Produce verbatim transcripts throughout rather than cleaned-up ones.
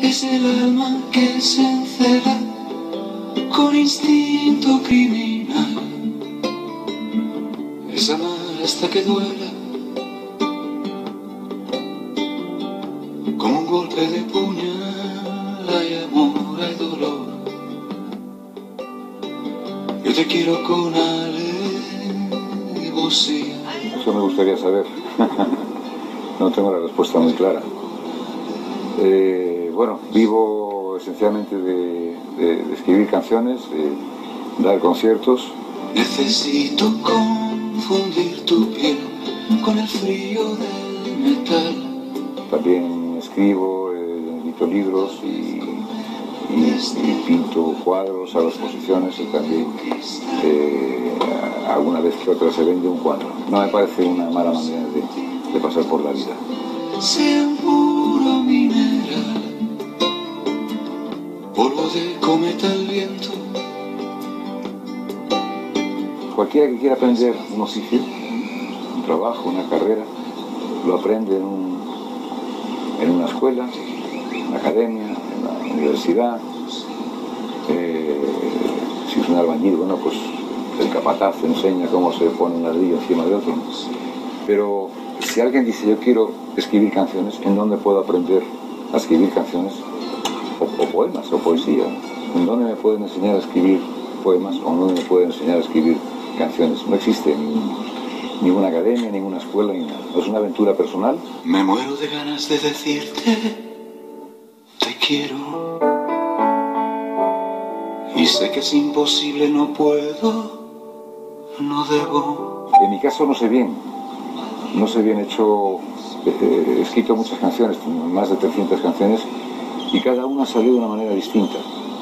Es el alma que se encela con instinto criminal. Es amar hasta que duela, como un golpe de puñal. Hay amor, hay dolor. Yo te quiero con alevosía. Eso me gustaría saber. No tengo la respuesta muy clara. Eh, bueno, vivo esencialmente de, de, de escribir canciones, de dar conciertos. Necesito confundir tu piel con el frío del metal. También escribo, eh, edito libros y, y, y pinto cuadros, hago exposiciones y también eh, alguna vez que otra se vende un cuadro. No me parece una mala manera de, de pasar por la vida. Sea un puro mineral, polvo de cometa al viento. Cualquiera que quiera aprender un oficio, un trabajo, una carrera, lo aprende en, un, en una escuela, en una academia, en la universidad. Eh, si es un albañil, bueno, pues el capataz te enseña cómo se pone un ladrillo encima de otro. Pero si alguien dice yo quiero escribir canciones, ¿en dónde puedo aprender a escribir canciones? O, o poemas, o poesía. ¿En dónde me pueden enseñar a escribir poemas? ¿O en dónde me pueden enseñar a escribir canciones? No existe ningún, ninguna academia, ninguna escuela, ni nada. Es una aventura personal. Me muero de ganas de decirte te quiero. Y sé que es imposible, no puedo, no debo. En mi caso no sé bien. No sé bien, he hecho, he escrito muchas canciones, más de trescientas canciones, y cada una salió de una manera distinta.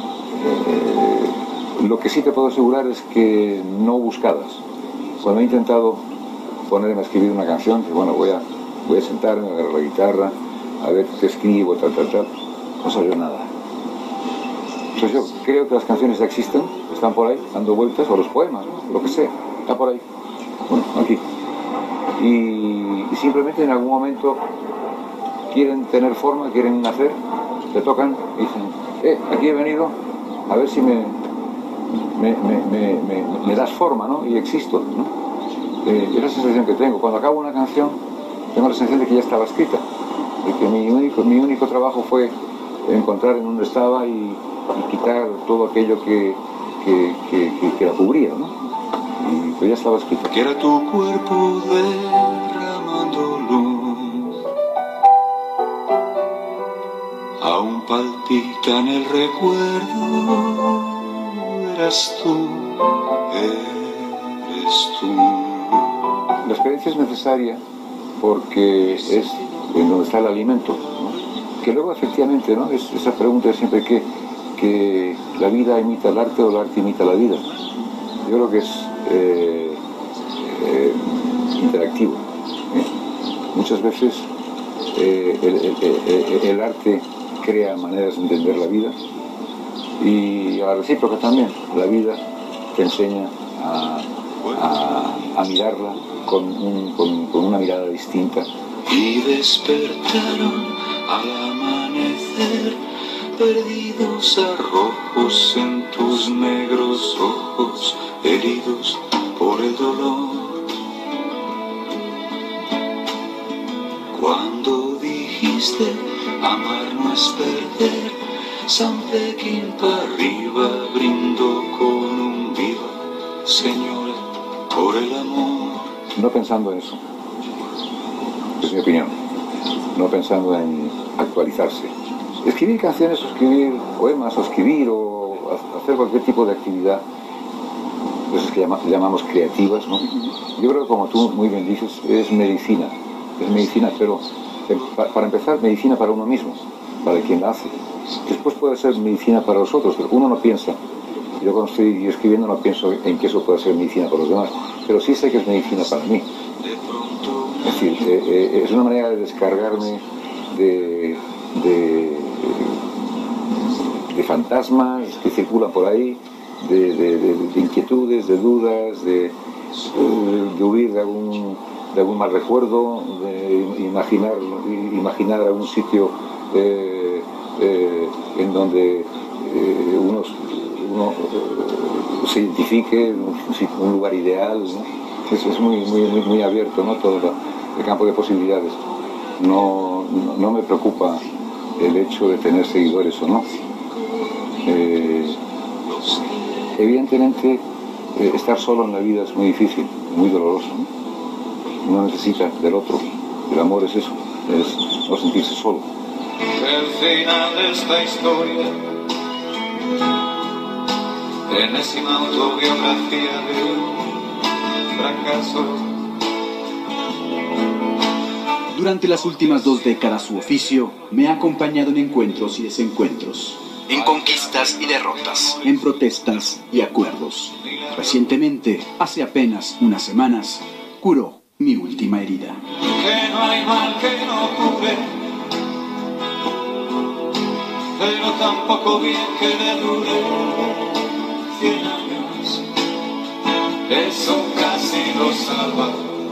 Eh, lo que sí te puedo asegurar es que no buscadas. Cuando he intentado ponerme a escribir una canción, que bueno, voy a, voy a sentarme, a agarrar la guitarra, a ver qué escribo, tal, tal, tal, no salió nada. Entonces yo creo que las canciones ya existen, están por ahí, dando vueltas, o los poemas, ¿no? Lo que sea, está por ahí. Bueno, aquí. Y, y simplemente en algún momento quieren tener forma, quieren nacer, te tocan y dicen, eh, aquí he venido a ver si me, me, me, me, me, me das forma, ¿no? Y existo, ¿no? Eh, es la sensación que tengo. Cuando acabo una canción, tengo la sensación de que ya estaba escrita, de que mi único, mi único trabajo fue encontrar en dónde estaba y, y quitar todo aquello que, que, que, que, que la cubría, ¿no? Y pues ya estaba escrito. Que era tu cuerpo derramando luz. Aún palpita en el recuerdo. Eras tú, eres tú. La experiencia es necesaria porque es en donde está el alimento, ¿no? Que luego efectivamente, ¿no? Es, esa pregunta es siempre que, que la vida imita el arte o el arte imita la vida. Yo creo que es eh, eh, interactivo. ¿eh? Muchas veces eh, el, el, el, el arte crea maneras de entender la vida y a la recíproca también. La vida te enseña a, a, a mirarla con, un, con, con una mirada distinta. Y despertaron al amanecer, perdidos a rojos en tus negros ojos, heridos por el dolor. Cuando dijiste amar no es perder, San Pekín para arriba brindo con un viva, señora, por el amor. No pensando en eso, es mi opinión, no pensando en actualizarse. Escribir canciones o escribir poemas o escribir o hacer cualquier tipo de actividad, esas que llamamos creativas, ¿no? Yo creo que, como tú muy bien dices, es medicina, es medicina, pero para empezar, medicina para uno mismo, para quien la hace. Después puede ser medicina para los otros, pero uno no piensa. Yo cuando estoy escribiendo no pienso en que eso puede ser medicina para los demás, pero sí sé que es medicina para mí. Es decir, eh, eh, es una manera de descargarme de, de, de fantasmas que circulan por ahí, de, de, de, de inquietudes, de dudas, de, de, de huir de algún, de algún mal recuerdo, de imaginar, imaginar algún sitio eh, eh, en donde eh, uno, uno eh, se identifique, un, un lugar ideal, ¿no? Es, es muy, muy, muy, muy abierto, ¿no? Todo la, el campo de posibilidades. No, no, no me preocupa el hecho de tener seguidores o no. Eh, evidentemente, eh, estar solo en la vida es muy difícil, muy doloroso, ¿no? Uno necesita del otro. El amor es eso, es no sentirse solo. El final de esta historia, enésima autobiografía de un fracaso. Durante las últimas dos décadas su oficio me ha acompañado en encuentros y desencuentros, en conquistas y derrotas, en protestas y acuerdos. Recientemente, hace apenas unas semanas, curó mi última herida. Que no hay mal que no cure, pero tampoco bien que le dure cien años. Eso casi lo salva.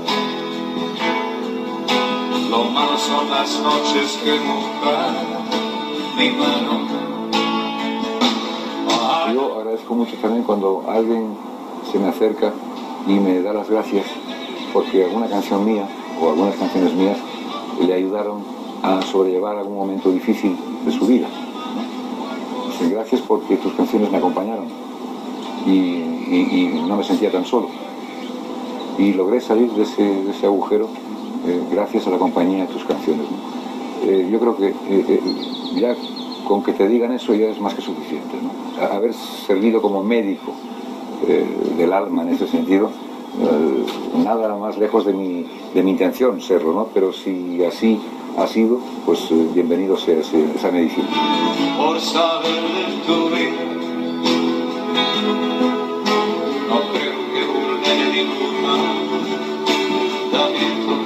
Lo malo son las noches que mojan mi mano. Yo agradezco mucho también cuando alguien se me acerca y me da las gracias porque alguna canción mía o algunas canciones mías le ayudaron a sobrellevar algún momento difícil de su vida. Dicen, gracias porque tus canciones me acompañaron y, y, y no me sentía tan solo. Y logré salir de ese, de ese agujero eh, gracias a la compañía de tus canciones, ¿no? Eh, yo creo que eh, eh, ya con que te digan eso ya es más que suficiente, ¿no? Haber servido como médico eh, del alma en ese sentido, eh, nada más lejos de mi, de mi intención serlo, ¿no? Pero si así ha sido, pues eh, bienvenido sea ese, esa medicina. Por saber de tu vida, no creo que vulnere ningún mandamiento.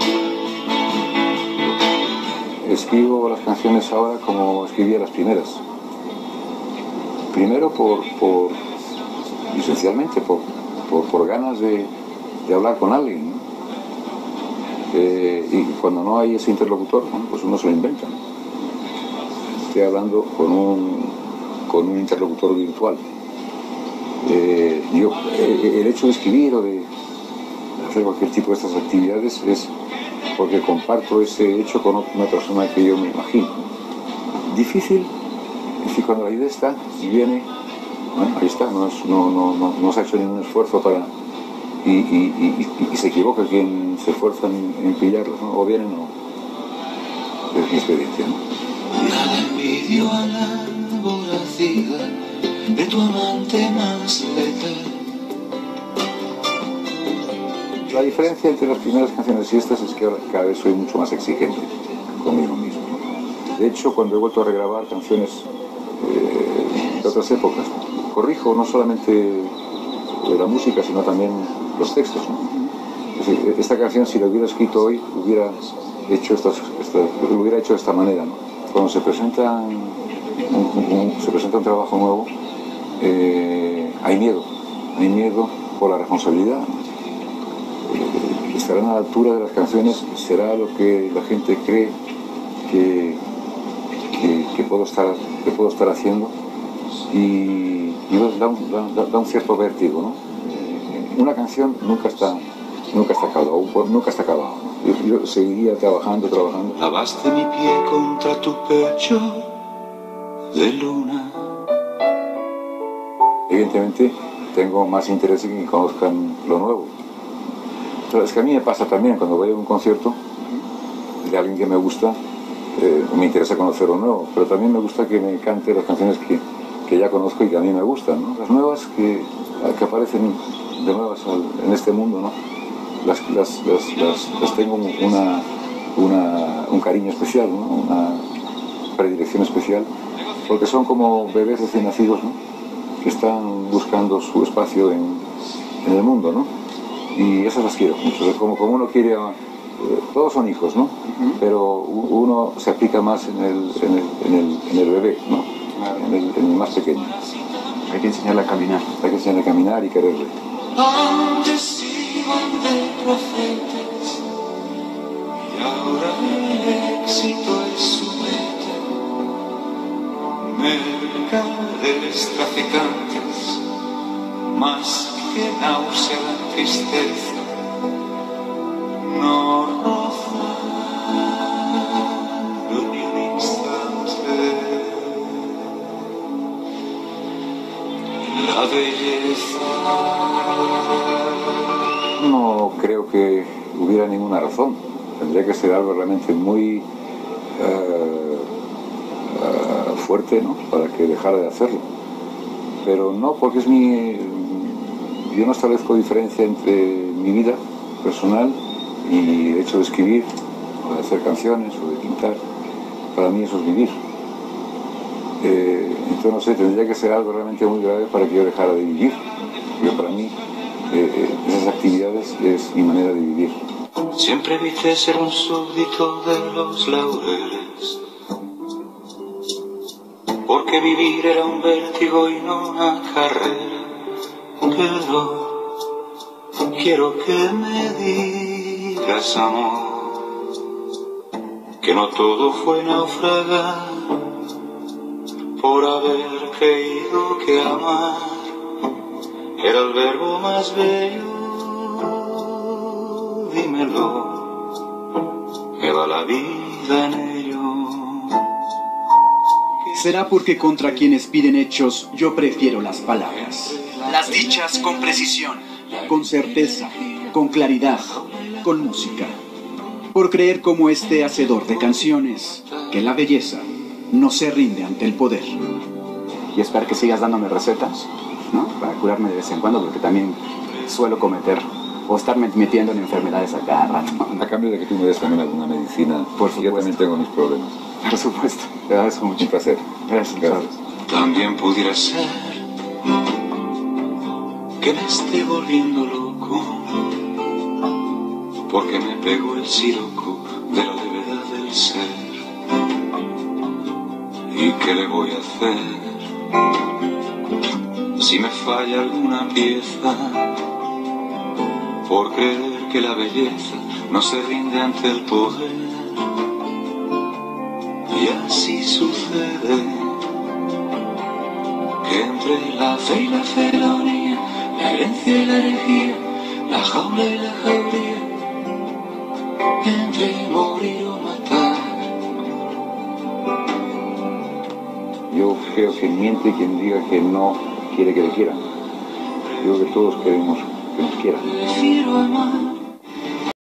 Escribo las canciones ahora como escribía las primeras. Primero por, por esencialmente por, por, por ganas de, de hablar con alguien, ¿no? Eh, y cuando no hay ese interlocutor, bueno, pues uno se lo inventa, ¿no? Estoy hablando con un, con un interlocutor virtual. Eh, yo, eh, el hecho de escribir o de hacer cualquier tipo de estas actividades es porque comparto ese hecho con una persona que yo me imagino. Difícil es decir, cuando la idea está y viene, bueno, ahí está, no, es, no, no, no, no se ha hecho ningún esfuerzo para... Y, y, y, y se equivoca quien se esfuerza en, en pillarlos, ¿no? O vienen o no. Es mi experiencia, ¿no? Nada envidio a la voracidad de tu amante más letal. La diferencia entre las primeras canciones y estas es que ahora cada vez soy mucho más exigente conmigo mismo. De hecho, cuando he vuelto a regrabar canciones eh, de otras épocas, corrijo no solamente de la música, sino también los textos, ¿no? Es decir, esta canción, si la hubiera escrito hoy, hubiera hecho, estas, esta, lo hubiera hecho de esta manera, ¿no? Cuando se presenta un, un, se presenta un trabajo nuevo, eh, hay miedo, hay miedo por la responsabilidad. Eh, estarán a la altura de las canciones, será lo que la gente cree que, que, que, puedo, estar, que puedo estar haciendo, y, y da, un, da, da un cierto vértigo, ¿no? Eh, una canción nunca está, nunca está acabada, nunca está acabada. Yo, yo seguiría trabajando, trabajando. Lavaste mi pie contra tu pecho de luna. Evidentemente tengo más interés en que conozcan lo nuevo. Pero es que a mí me pasa también cuando voy a un concierto de alguien que me gusta, eh, me interesa conocer lo nuevo, pero también me gusta que me cante las canciones que, que ya conozco y que a mí me gustan, ¿no? Las nuevas que, que aparecen de nuevas en este mundo, ¿no? Las, las, las, las, las tengo una, una, un cariño especial, ¿no? Una predilección especial, porque son como bebés recién nacidos, ¿no? Que están buscando su espacio en, en el mundo, ¿no? Y esas las quiero mucho, como, como uno quiere a, eh, todos son hijos, ¿no? Uh-huh. Pero uno se aplica más en el, en el, en el, en el bebé, ¿no? Claro. En, el, en el más pequeño. Hay que enseñarle a caminar. Hay que enseñarle a caminar y quererle. Antes iban de profetas y ahora el éxito es su meta. mercaderes traficantes, más que náusea la tristeza, no roza ni un instante la belleza. No creo que hubiera ninguna razón. Tendría que ser algo realmente muy uh, uh, fuerte, ¿no?, para que dejara de hacerlo. Pero no, porque es mi... Yo no establezco diferencia entre mi vida personal y el hecho de escribir, o de hacer canciones, o de pintar. Para mí eso es vivir. Eh, entonces, no sé, tendría que ser algo realmente muy grave para que yo dejara de vivir. Porque para mí, eh, esas actividades es mi manera de vivir. Siempre evité ser un súbdito de los laureles, porque vivir era un vértigo y no una carrera. Pero quiero que me digas, amor, que no todo fue naufragar por haber creído que amar era el verbo más bello. Dímelo, me va la vida en ello. Será porque contra quienes piden hechos yo prefiero las palabras. Las dichas con precisión, con certeza, con claridad, con música. Por creer como este hacedor de canciones, que la belleza no se rinde ante el poder. Y espero que sigas dándome recetas, ¿no?, para curarme de vez en cuando, porque también suelo cometer o estarme metiendo en enfermedades a cada rato. A cambio de que tú me des también alguna medicina, por supuesto. Yo también tengo mis problemas. Por supuesto, te agradezco mucho. Un placer. Gracias. Gracias. También pudiera ser que me esté volviendo loco, porque me pegó el siroco de la levedad del ser. ¿Y qué le voy a hacer si me falla alguna pieza? Por creer que la belleza no se rinde ante el poder. Y así sucede que entre la fe y la felonía, la herencia y la herejía, la jaula y la jauría, entre morir o matar. Yo creo que miente quien diga que no quiere que le quieran. Yo creo que todos queremos que nos quieran. Prefiero amar